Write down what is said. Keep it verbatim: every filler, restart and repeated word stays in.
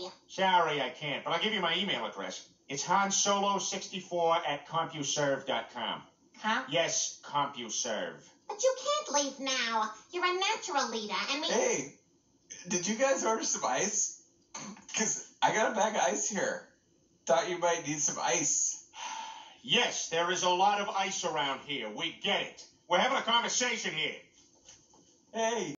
Sorry, I can't, but I'll give you my email address. It's hansolo sixty-four at compuserve dot com. Huh? Yes, compuserve. But you can't leave now. You're a natural leader, and we... Hey, did you guys order some ice? Because I got a bag of ice here. Thought you might need some ice. Yes, there is a lot of ice around here. We get it. We're having a conversation here. Hey.